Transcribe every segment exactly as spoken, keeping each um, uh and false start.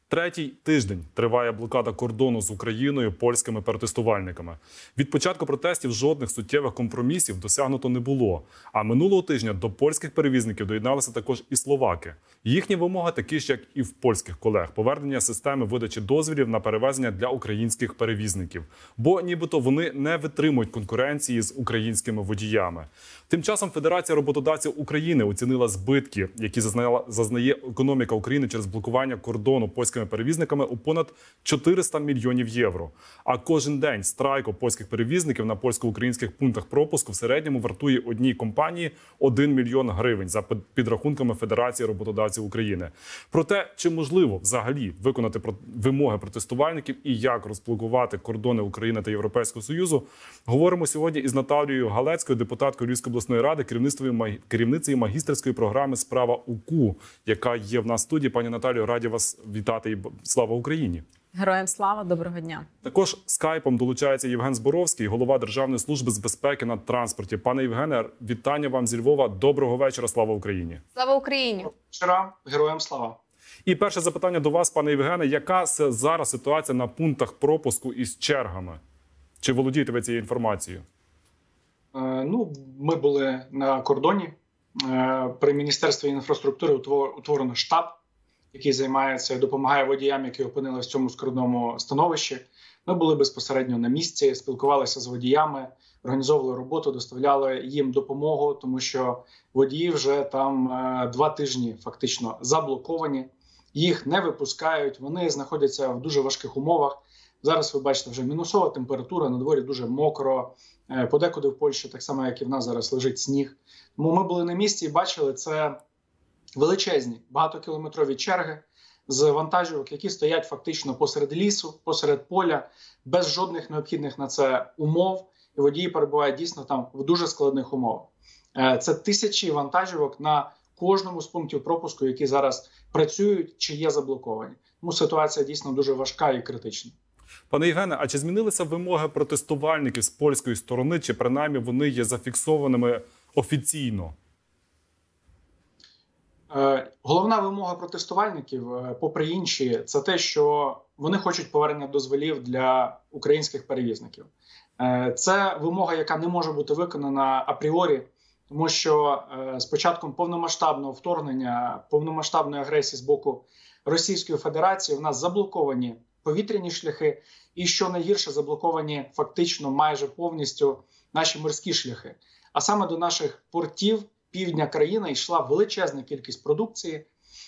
Третій тиждень триває блокада кордону з Україною польськими протестувальниками. Від початку протестів жодних суттєвих компромісів досягнуто не було. А минулого тижня до польських перевізників доєдналися також і словаки. Їхні вимоги такі ж, як і в польських колег – повернення системи видачі дозволів на перевезення для українських перевізників. Бо нібито вони не витримують конкуренції з українськими водіями. Тим часом Федерація роботодавців України оцінила збитки, які зазнає економіка України через блокування кордону польськими перевізниками у понад чотириста мільйонів євро. А кожен день страйку польських перевізників на польсько-українських пунктах пропуску в середньому вартує одній компанії один мільйон гривень за підрахунками Федерації роботодавців України. Про те, чи можливо взагалі виконати вимоги протестувальників і як розблокувати кордони України та Європейського Союзу, говоримо сьогодні із Наталією Галецькою, депутаткою Львівської обласної ради, керівницею магістерської програми «Справа УКУ», яка є в нас в студії. Пані Наталію, раді вас вітати і слава Україні! Героям слава, доброго дня! Також скайпом долучається Євген Зборовський, голова Державної служби з безпеки на транспорті. Пане Євгене, вітання вам зі Львова. Доброго вечора, слава Україні! Слава Україні! Вчора, героям слава! І перше запитання до вас, пане Євгене. Яка зараз ситуація на пунктах пропуску із чергами? Чи володієте ви цією інформацією? Е, ну, ми були на кордоні. Е, при Міністерстві інфраструктури утворено штаб, який займається, допомагає водіям, які опинилися в цьому скрутному становищі. Ми були безпосередньо на місці, спілкувалися з водіями, організовували роботу, доставляли їм допомогу, тому що водії вже там е, два тижні фактично заблоковані, їх не випускають, вони знаходяться в дуже важких умовах. Зараз ви бачите вже мінусова температура, на дворі дуже мокро, е, подекуди в Польщі, так само як і в нас зараз лежить сніг. Тому ми були на місці і бачили це. Величезні багатокілометрові черги з вантажівок, які стоять фактично посеред лісу, посеред поля, без жодних необхідних на це умов. І водії перебувають дійсно там в дуже складних умовах. Це тисячі вантажівок на кожному з пунктів пропуску, які зараз працюють чи є заблоковані. Тому ситуація дійсно дуже важка і критична. Пане Євгене, а чи змінилися вимоги протестувальників з польської сторони, чи принаймні вони є зафіксованими офіційно? Головна вимога протестувальників, попри інші, це те, що вони хочуть повернення дозволів для українських перевізників. Це вимога, яка не може бути виконана апріорі, тому що з початком повномасштабного вторгнення, повномасштабної агресії з боку Російської Федерації в нас заблоковані повітряні шляхи і, що найгірше, заблоковані фактично майже повністю наші морські шляхи. А саме до наших портів півдня країни йшла величезна кількість продукції,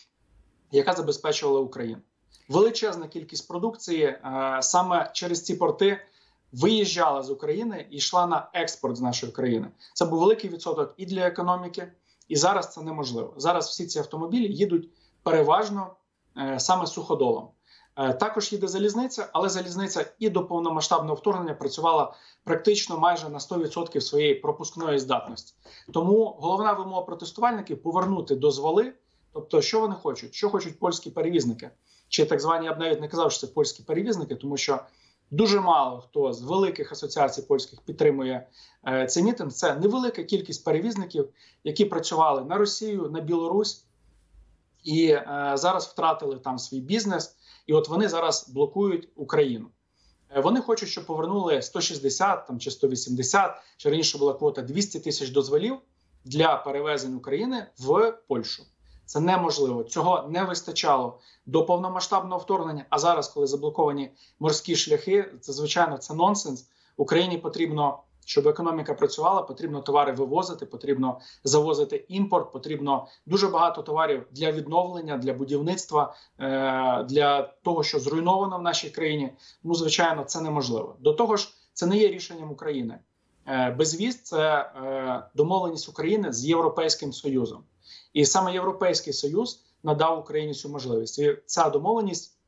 яка забезпечувала Україну. Величезна кількість продукції е, саме через ці порти виїжджала з України і йшла на експорт з нашої країни. Це був великий відсоток і для економіки, і зараз це неможливо. Зараз всі ці автомобілі їдуть переважно е, саме суходолом. Е, також їде залізниця, але залізниця і до повномасштабного вторгнення працювала практично майже на сто відсотків своєї пропускної здатності. Тому головна вимога протестувальників – повернути дозволи. Тобто, що вони хочуть? Що хочуть польські перевізники? Чи так звані, я б навіть не казав, що це польські перевізники, тому що дуже мало хто з великих асоціацій польських підтримує е, цей мітинг. Це невелика кількість перевізників, які працювали на Росію, на Білорусь і е, зараз втратили там свій бізнес. І от вони зараз блокують Україну. Вони хочуть, щоб повернули сто шістдесят там, чи сто вісімдесят, чи раніше була квота двісті тисяч дозволів для перевезень України в Польщу. Це неможливо. Цього не вистачало до повномасштабного вторгнення. А зараз, коли заблоковані морські шляхи, це, звичайно, це нонсенс. Україні потрібно, щоб економіка працювала, потрібно товари вивозити, потрібно завозити імпорт, потрібно дуже багато товарів для відновлення, для будівництва, для того, що зруйновано в нашій країні. Ну, звичайно, це неможливо. До того ж, це не є рішенням України. Безвіз – це домовленість України з Європейським Союзом. І саме Європейський Союз надав Україні цю можливість. І ця домовленість,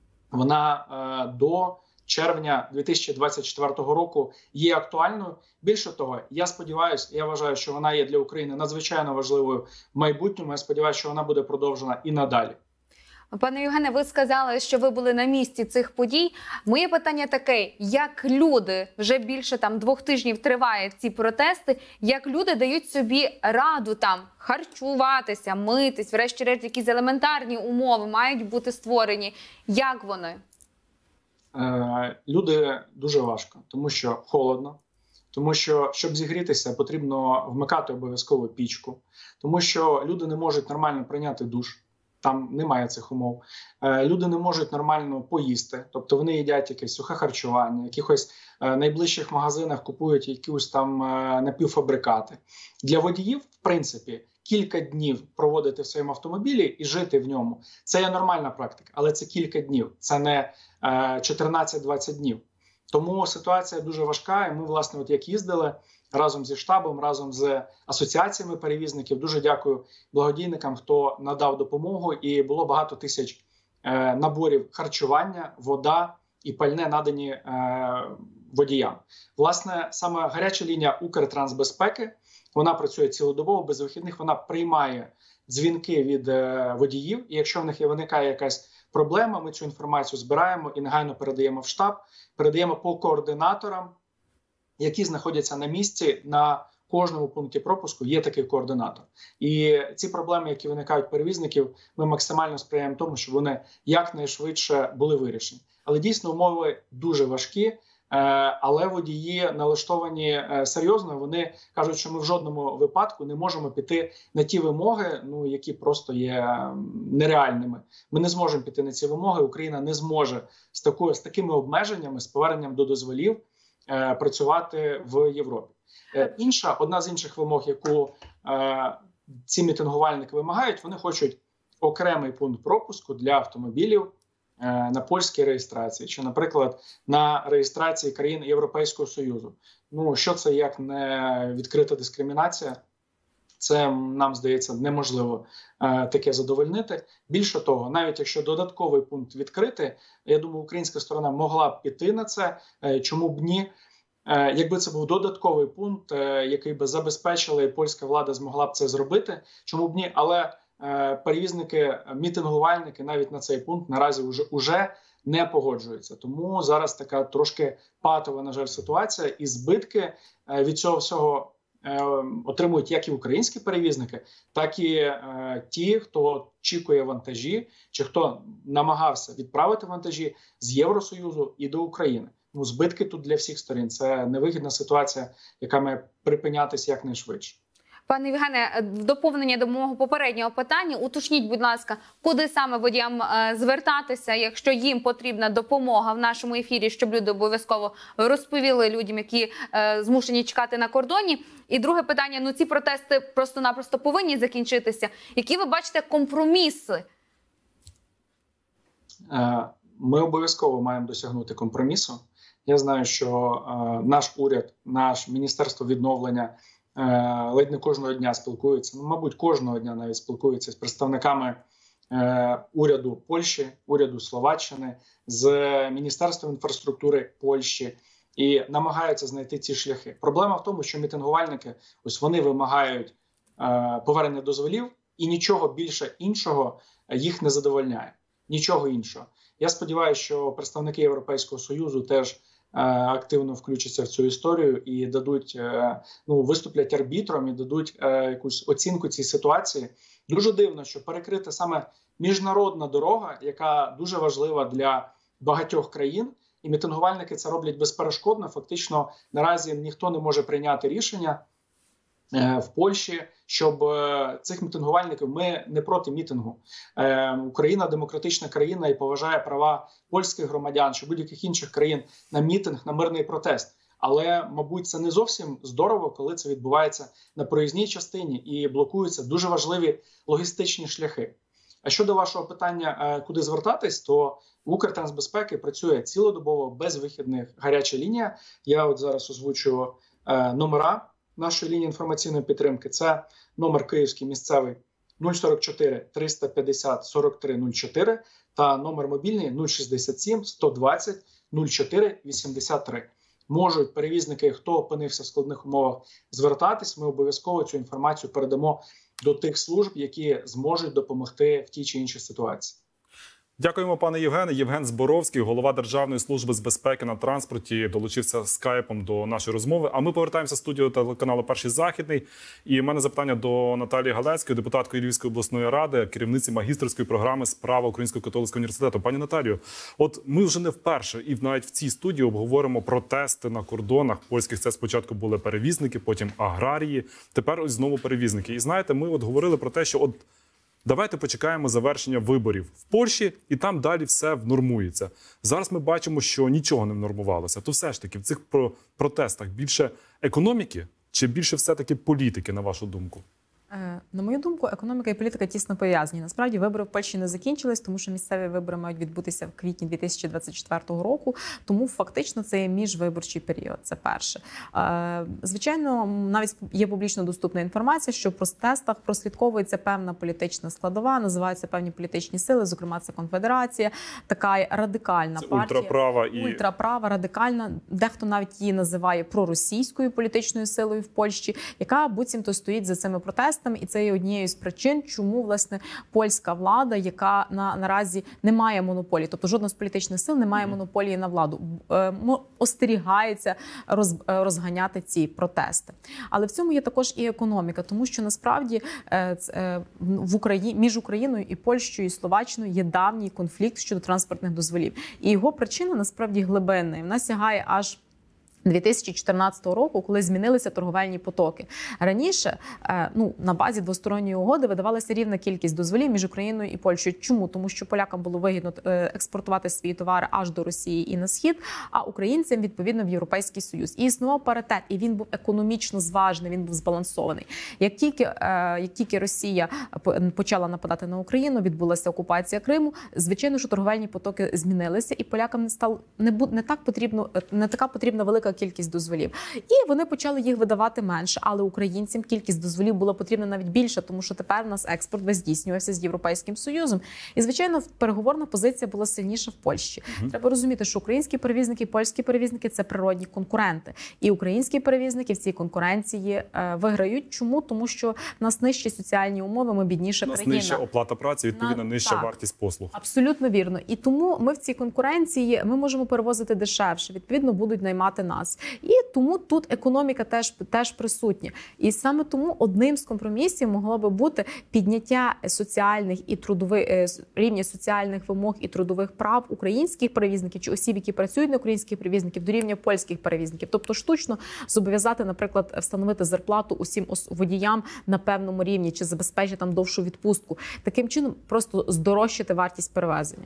вона до червня дві тисячі двадцять четвертого року є актуальною. Більше того, я сподіваюся, я вважаю, що вона є для України надзвичайно важливою в майбутньому. Я сподіваюся, що вона буде продовжена і надалі. Пане Євгене, ви сказали, що ви були на місці цих подій. Моє питання таке: як люди, вже більше там двох тижнів тривають ці протести, як люди дають собі раду там харчуватися, митись, врешті-решт якісь елементарні умови мають бути створені. Як вони? Е, люди дуже важко, тому що холодно. Тому що, щоб зігрітися, потрібно вмикати обов'язково пічку. Тому що люди не можуть нормально прийняти душ. Там немає цих умов. Е, люди не можуть нормально поїсти. Тобто вони їдять якесь сухе харчування, в якихось е, найближчих магазинах купують якісь там е, напівфабрикати. Для водіїв, в принципі, кілька днів проводити в своєму автомобілі і жити в ньому. Це є нормальна практика, але це кілька днів. Це не е, чотирнадцять-двадцять днів. Тому ситуація дуже важка, і ми, власне, от як їздили разом зі штабом, разом з асоціаціями перевізників. Дуже дякую благодійникам, хто надав допомогу, і було багато тисяч е, наборів харчування, вода і пальне надані е, водіям. Власне, саме гаряча лінія Укртрансбезпеки, вона працює цілодобово, без вихідних, вона приймає дзвінки від е, водіїв, і якщо в них є, виникає якась проблема, ми цю інформацію збираємо і негайно передаємо в штаб, передаємо по координаторам, які знаходяться на місці. На кожному пункті пропуску є такий координатор. І ці проблеми, які виникають перевізників, ми максимально сприяємо тому, щоб вони якнайшвидше були вирішені. Але дійсно умови дуже важкі, але водії налаштовані серйозно. Вони кажуть, що ми в жодному випадку не можемо піти на ті вимоги, ну, які просто є нереальними. Ми не зможемо піти на ці вимоги. Україна не зможе з такою, з такими обмеженнями, з поверненням до дозволів е, працювати в Європі. Е, інша, одна з інших вимог, яку е, ці мітингувальники вимагають, вони хочуть окремий пункт пропуску для автомобілів на польській реєстрації, чи, наприклад, на реєстрації країн Європейського Союзу. Ну, що це як не відкрита дискримінація? Це, нам здається, неможливо е, таке задовольнити. Більше того, навіть якщо додатковий пункт відкрити, я думаю, українська сторона могла б піти на це, е, чому б ні? Е, якби це був додатковий пункт, е, який би забезпечила, і польська влада змогла б це зробити, чому б ні? Але перевізники, мітингувальники навіть на цей пункт наразі вже, вже не погоджуються. Тому зараз така трошки патова, на жаль, ситуація. І збитки від цього всього отримують як і українські перевізники, так і ті, хто очікує вантажі, чи хто намагався відправити вантажі з Євросоюзу і до України. Ну, збитки тут для всіх сторін. Це невигідна ситуація, яка має припинятися якнайшвидше. Пане Євгене, в доповнення до мого попереднього питання, уточніть, будь ласка, куди саме водіям е, звертатися, якщо їм потрібна допомога в нашому ефірі, щоб люди обов'язково розповіли людям, які е, змушені чекати на кордоні. І друге питання, ну ці протести просто-напросто повинні закінчитися. Які ви бачите компроміси? Е, ми обов'язково маємо досягнути компромісу. Я знаю, що е, наш уряд, наш Міністерство відновлення ледь не кожного дня спілкується, ну, мабуть, кожного дня навіть спілкується з представниками е, уряду Польщі, уряду Словаччини, з Міністерством інфраструктури Польщі і намагаються знайти ці шляхи. Проблема в тому, що мітингувальники, ось вони вимагають е, повернення дозволів, і нічого більше іншого їх не задовольняє. Нічого іншого. Я сподіваюся, що представники Європейського Союзу теж активно включаться в цю історію і дадуть, ну, виступлять арбітром і дадуть е, якусь оцінку цій ситуації. Дуже дивно, що перекрита саме міжнародна дорога, яка дуже важлива для багатьох країн, і мітингувальники це роблять безперешкодно. Фактично, наразі ніхто не може прийняти рішення е, в Польщі, щоб е, цих мітингувальників, ми не проти мітингу. Е, Україна демократична країна і поважає права польських громадян чи будь-яких інших країн на мітинг, на мирний протест. Але, мабуть, це не зовсім здорово, коли це відбувається на проїзній частині і блокуються дуже важливі логістичні шляхи. А щодо вашого питання, е, куди звертатись, то в Укртрансбезпеки працює цілодобово, без вихідних гаряча лінія. Я от зараз озвучу е, номера нашої лінії інформаційної підтримки. Це номер київський місцевий нуль сорок чотири триста п'ятдесят сорок три нуль чотири та номер мобільний нуль шістдесят сім сто двадцять нуль чотири вісімдесят три. Можуть перевізники, хто опинився в складних умовах, звертатись. Ми обов'язково цю інформацію передамо до тих служб, які зможуть допомогти в тій чи іншій ситуації. Дякуємо, пане Євгене. Євген Зборовський, голова Державної служби з безпеки на транспорті, долучився скайпом до нашої розмови. А ми повертаємося в студію телеканалу «Перший Західний». І в мене запитання до Наталії Галецької, депутаткої Львівської обласної ради, керівниці магістерської програми з права Українського католицького університету. Пані Наталію, от ми вже не вперше і навіть в цій студії обговоримо протести на кордонах польських. Це спочатку були перевізники, потім аграрії, тепер ось знову перевізники. І знаєте, ми от говорили про те, що от давайте почекаємо завершення виборів в Польщі, і там далі все внормується. Зараз ми бачимо, що нічого не внормувалося. То все ж таки в цих протестах більше економіки чи більше все-таки політики, на вашу думку? На мою думку, економіка і політика тісно пов'язані. Насправді, вибори в Польщі не закінчились, тому що місцеві вибори мають відбутися в квітні дві тисячі двадцять четвертого року, тому фактично це є міжвиборчий період, це перше. Звичайно, навіть є публічно доступна інформація, що в протестах прослідковується певна політична складова, називаються певні політичні сили, зокрема це Конфедерація, така радикальна це партія. Ультраправа, і... Ультраправа, радикальна, дехто навіть її називає проросійською політичною силою в Польщі, яка буцімто стоїть за цими протестами. І це є однією з причин, чому, власне, польська влада, яка на, наразі не має монополії, тобто жодна з політичних сил не має монополії на владу, е, остерігається роз, розганяти ці протести. Але в цьому є також і економіка, тому що насправді е, е, в Україні, між Україною і Польщею, і Словаччиною є давній конфлікт щодо транспортних дозволів. І його причина насправді глибинна. Вона сягає аж дві тисячі чотирнадцятого року, коли змінилися торговельні потоки. Раніше, ну, на базі двосторонньої угоди видавалася рівна кількість дозволів між Україною і Польщею. Чому? Тому що полякам було вигідно експортувати свої товари аж до Росії і на Схід, а українцям, відповідно, в Європейський Союз. І існував паритет, і він був економічно зважений, він був збалансований. Як тільки, як тільки Росія почала нападати на Україну, відбулася окупація Криму, звичайно, що торговельні потоки змінилися, і полякам не стало не, не так потрібно, не така потрібна велика кількість дозволів. І вони почали їх видавати менше, але українцям кількість дозволів була потрібна навіть більше, тому що тепер у нас експорт весь здійснювався з Європейським Союзом. І, звичайно, переговорна позиція була сильніша в Польщі. Mm-hmm. Треба розуміти, що українські перевізники і польські перевізники – це природні конкуренти. І українські перевізники в цій конкуренції е, виграють. Чому? Тому що в нас нижчі соціальні умови, ми бідніша країна. У нас нижча оплата праці, відповідно, нижча так, вартість послуг. Абсолютно вірно. І тому ми в цій конкуренції, ми можемо перевозити дешевше, відповідно, будуть наймати нас. І тому тут економіка теж, теж присутня. І саме тому одним з компромісів могло би бути підняття соціальних і трудових, рівня соціальних вимог і трудових прав українських перевізників чи осіб, які працюють на українських перевізників, до рівня польських перевізників. Тобто штучно зобов'язати, наприклад, встановити зарплату усім водіям на певному рівні чи забезпечити там довшу відпустку. Таким чином просто здорожчати вартість перевезення.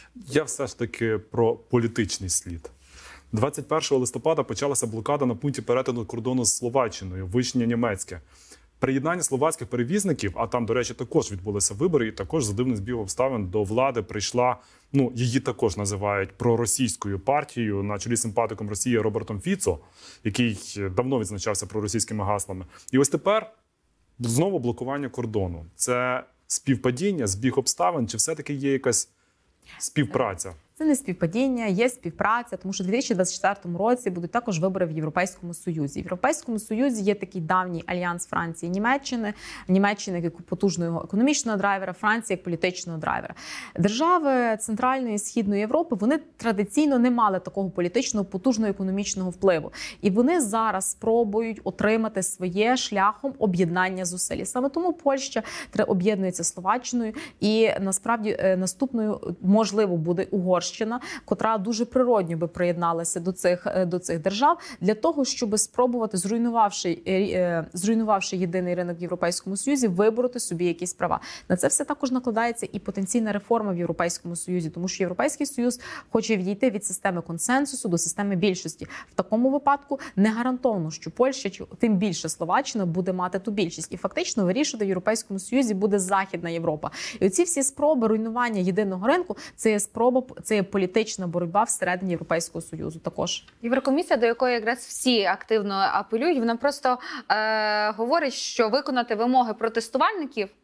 Я все ж таки про політичний слід. двадцять першого листопада почалася блокада на пункті перетину кордону з Словаччиною, Вишня-Німецьке. Приєднання словацьких перевізників, а там, до речі, також відбулися вибори, і також за дивним збігом обставин до влади прийшла, ну, її також називають проросійською партією на чолі симпатиком Росії Робертом Фіцо, який давно відзначався проросійськими гаслами. І ось тепер знову блокування кордону. Це співпадіння, збіг обставин, чи все-таки є якась співпраця? Це не співпадіння, є співпраця, тому що у дві тисячі двадцять четвертому році будуть також вибори в Європейському Союзі. В Європейському Союзі є такий давній альянс Франції і Німеччини. Німеччина як потужного економічного драйвера, Франція як політичного драйвера. Держави Центральної і Східної Європи, вони традиційно не мали такого політичного, потужного економічного впливу. І вони зараз спробують отримати своє шляхом об'єднання зусиль. І саме тому Польща об'єднується з Словаччиною, і насправді наступною, можливо, буде Угорщина, котра дуже природньо би приєдналася до цих, до цих держав, для того, щоб спробувати, зруйнувавши, зруйнувавши єдиний ринок в Європейському Союзі, вибороти собі якісь права. На це все також накладається і потенційна реформа в Європейському Союзі, тому що Європейський Союз хоче відійти від системи консенсусу до системи більшості. В такому випадку не гарантовано, що Польща, чи тим більше Словаччина, буде мати ту більшість. І фактично вирішувати в Європейському Союзі буде Західна Європа. І оці всі спроби руйнування єдиного ринку – це є спроба, це є політична боротьба всередині Європейського Союзу також. Єврокомісія, до якої якраз всі активно апелюють, вона просто е, говорить, що виконати вимоги протестувальників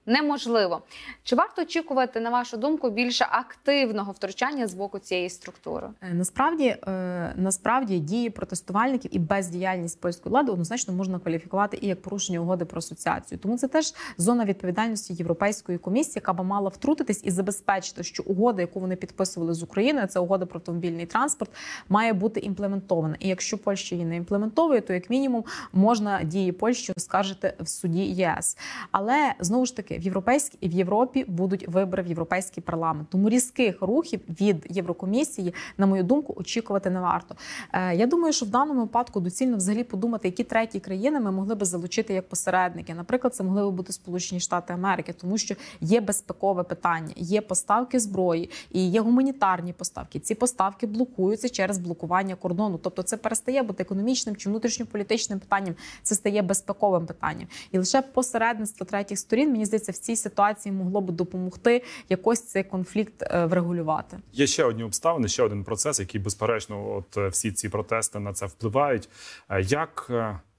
неможливо. Чи варто очікувати, на вашу думку, більше активного втручання з боку цієї структури? Насправді, е, насправді дії протестувальників і бездіяльність польської влади однозначно можна кваліфікувати і як порушення угоди про асоціацію. Тому це теж зона відповідальності Європейської комісії, яка б мала втрутитись і забезпечити, що угода, яку вони підписували з Україною, це угода про автомобільний транспорт, має бути імплементована. І якщо Польща її не імплементовує, то як мінімум можна дії Польщі оскаржити в суді ЄС. Але знову ж таки, в європейській в Європі будуть вибори в Європейський парламент. Тому різких рухів від Єврокомісії, на мою думку, очікувати не варто. Е, я думаю, що в даному випадку доцільно взагалі подумати, які треті країни ми могли би залучити як посередники. Наприклад, це могли би бути Сполучені Штати Америки, тому що є безпекове питання, є поставки зброї і є гуманітарні поставки. Ці поставки блокуються через блокування кордону. Тобто це перестає бути економічним чи внутрішньополітичним питанням, це стає безпековим питанням. І лише посередництво третіх сторін, мені здається, в цій ситуації могло би допомогти якось цей конфлікт врегулювати. Є ще одні обставини, ще один процес, який, безперечно, от всі ці протести на це впливають. Як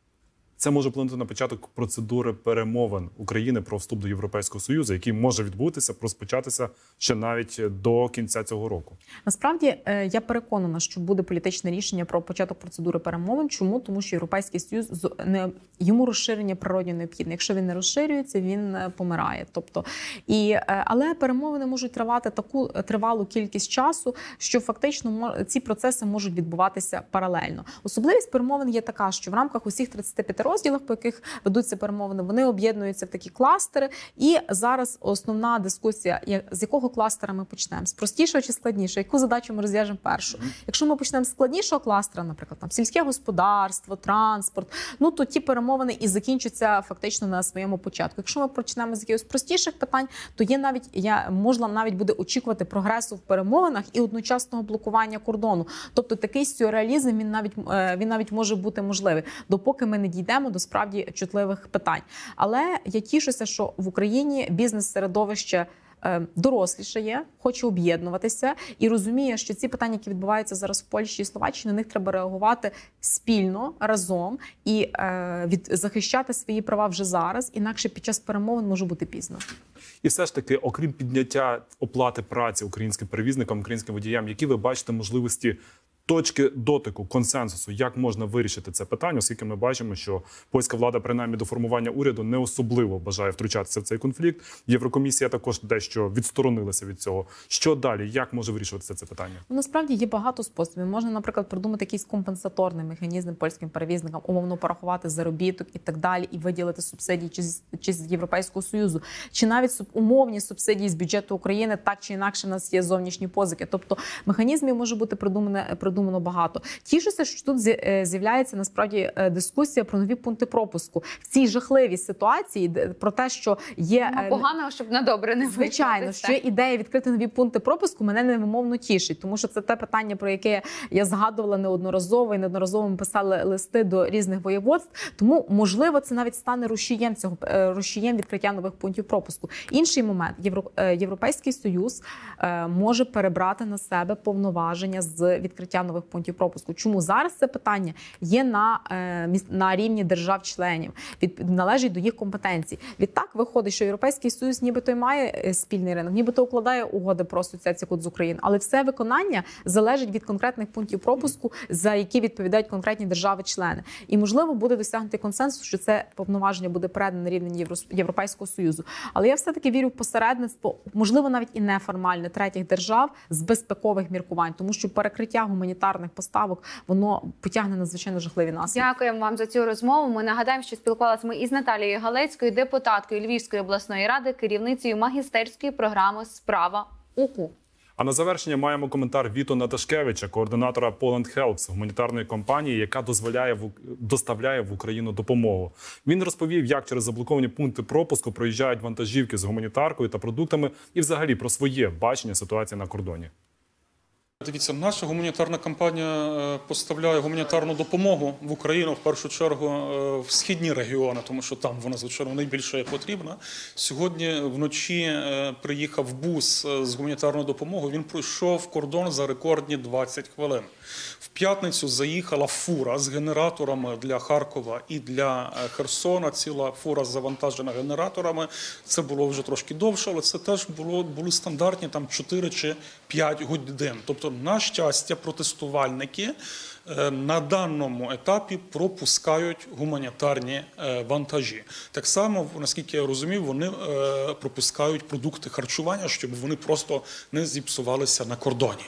це може вплинути на початок процедури перемовин України про вступ до Європейського Союзу, який може відбутися, розпочатися ще навіть до кінця цього року? Насправді, я переконана, що буде політичне рішення про початок процедури перемовин. Чому? Тому що Європейський Союз, не, йому розширення природньо необхідне. Якщо він не розширюється, він помирає. Тобто, і, але перемовини можуть тривати таку тривалу кількість часу, що фактично ці процеси можуть відбуватися паралельно. Особливість перемовин є така, що в рамках усіх тридцяти п'яти розділах, по яких ведуться перемовини, вони об'єднуються в такі кластери. І зараз основна дискусія, з якого кластера ми почнемо? З простішого чи складнішого? Яку задачу ми розв'яжемо першу? Mm-hmm. Якщо ми почнемо з складнішого кластера, наприклад, там сільське господарство, транспорт, ну то ті перемовини і закінчаться фактично на своєму початку. Якщо ми почнемо з якихось простіших питань, то є навіть, я, можна навіть буде очікувати прогресу в перемовинах і одночасного блокування кордону. Тобто такий сюрреалізм, він навіть, він навіть може бути можливий, допоки ми не дійдемо до справді чутливих питань. Але я тішуся, що в Україні бізнес-середовище дорослішає, хоче об'єднуватися і розуміє, що ці питання, які відбуваються зараз в Польщі і Словаччині, на них треба реагувати спільно, разом і е, від, захищати свої права вже зараз, інакше під час перемовин може бути пізно. І все ж таки, окрім підняття оплати праці українським перевізникам, українським водіям, які ви бачите можливості точки дотику, консенсусу, як можна вирішити це питання, оскільки ми бачимо, що польська влада, принаймні до формування уряду, не особливо бажає втручатися в цей конфлікт. Єврокомісія також дещо відсторонилася від цього. Що далі? Як може вирішуватися це питання? Ну, насправді є багато способів. Можна, наприклад, придумати якийсь компенсаторний механізм польським перевізникам, умовно порахувати заробіток і так далі, і виділити субсидії чи з, чи з Європейського Союзу, чи навіть суб, умовні субсидії з бюджету України, так чи інакше в нас є зовнішні позики. Тобто механізмів може бути придумано, придумано багато. Тішуся, що тут з'являється насправді дискусія про нові пункти пропуску. В цій жахливій ситуації про те, що є... Ну, погано, щоб на добре не вийшло. Звичайно, що ідея відкрити нові пункти пропуску мене невимовно тішить, тому що це те питання, про яке я згадувала неодноразово і неодноразово ми писали листи до різних воєводств. Тому, можливо, це навіть стане рушієм цього рушієм відкриття нових пунктів пропуску. Інший момент. Євро, Європейський Союз може перебрати на себе повноваження з відкриття нових пунктів пропуску. Чому зараз це питання є на, на рівні держав-членів, від, належить до їх компетенцій. Відтак виходить, що Європейський Союз нібито й має спільний ринок, нібито укладає угоди про асоціацію з Україною, але все виконання залежить від конкретних пунктів пропуску, за які відповідають конкретні держави-члени. І, можливо, буде досягнути консенсус, що це повноваження буде передане на рівень Європейського Союзу. Але я все-таки вірю в посередництво, можливо, навіть і неформальне третіх держав з безпекових міркувань, тому що перекриття гуманітарних поставок, воно потягне надзвичайно жахливі наслідки. Дякуємо вам за цю розмову. Ми нагадаємо, що спілкувалися ми із Наталією Галецькою, депутаткою Львівської обласної ради, керівницею магістерської програми «Справа УКУ». А на завершення маємо коментар Віто Наташкевича, координатора Poland Helps, гуманітарної компанії, яка дозволяє в, доставляє в Україну допомогу. Він розповів, як через заблоковані пункти пропуску проїжджають вантажівки з гуманітаркою та продуктами і взагалі про своє бачення ситуації на кордоні. Дивіться, наша гуманітарна кампанія поставляє гуманітарну допомогу в Україну, в першу чергу, в східні регіони, тому що там вона, звичайно, найбільше потрібна. Сьогодні вночі приїхав бус з гуманітарною допомогою, він пройшов кордон за рекордні двадцять хвилин. В п'ятницю заїхала фура з генераторами для Харкова і для Херсона, ціла фура завантажена генераторами. Це було вже трошки довше, але це теж було, були стандартні там чотири чи п'ять годин. Тобто, на щастя, протестувальники на даному етапі пропускають гуманітарні вантажі. Так само, наскільки я розумів, вони пропускають продукти харчування, щоб вони просто не зіпсувалися на кордоні.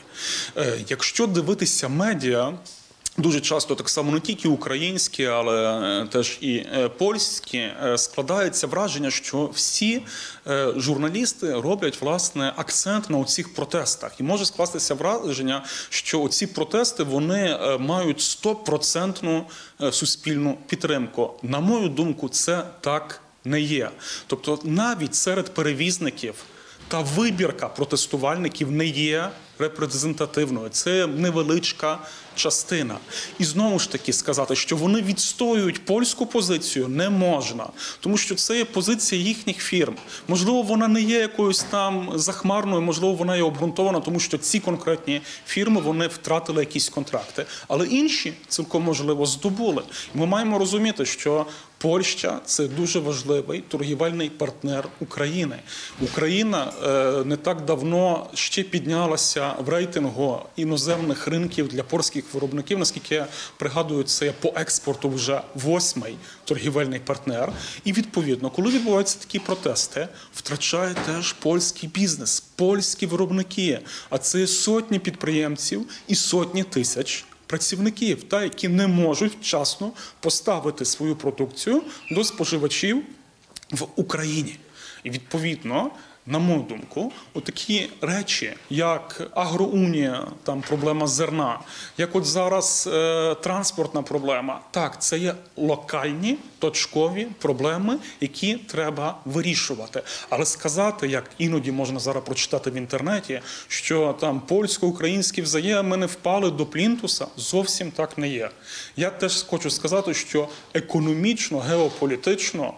Якщо дивитися медіа, дуже часто так само не тільки українські, але теж і польські, складається враження, що всі журналісти роблять, власне, акцент на оцих протестах. І може скластися враження, що оці протести, вони мають стопроцентну суспільну підтримку. На мою думку, це так не є. Тобто навіть серед перевізників та вибірка протестувальників не є репрезентативною. Це невеличка частина. І знову ж таки сказати, що вони відстоюють польську позицію, не можна. Тому що це є позиція їхніх фірм. Можливо, вона не є якоюсь там захмарною, можливо, вона є обґрунтована, тому що ці конкретні фірми, вони втратили якісь контракти. Але інші, цілком можливо, здобули. І ми маємо розуміти, що Польща – це дуже важливий торгівельний партнер України. Україна е, не так давно ще піднялася в рейтингу іноземних ринків для польських виробників. Наскільки я пригадую, це по експорту вже восьмий торгівельний партнер. І відповідно, коли відбуваються такі протести, втрачає теж польський бізнес, польські виробники. А це сотні підприємців і сотні тисяч працівників, та, які не можуть вчасно поставити свою продукцію до споживачів в Україні. І відповідно, на мою думку, отакі речі, як агроунія, там проблема зерна, як от зараз е, транспортна проблема, так, це є локальні, точкові проблеми, які треба вирішувати. Але сказати, як іноді можна зараз прочитати в інтернеті, що там польсько-українські взаємини впали до плінтуса, зовсім так не є. Я теж хочу сказати, що економічно, геополітично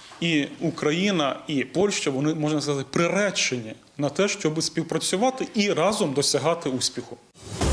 і Україна, і Польща, вони, можна сказати, приречені на те, щоб співпрацювати і разом досягати успіху.